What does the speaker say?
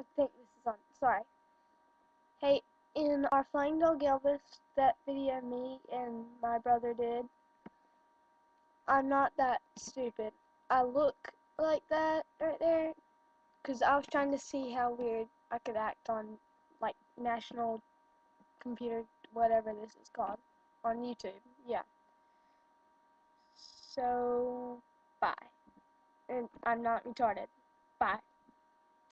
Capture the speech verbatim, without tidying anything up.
I think this is on. Sorry. Hey, in our Flying Dog Elvis, that video me and my brother did, I'm not that stupid. I look like that right there because I was trying to see how weird I could act on, like, National Computer, whatever this is called, on YouTube. Yeah. So, bye. And I'm not retarded. Bye.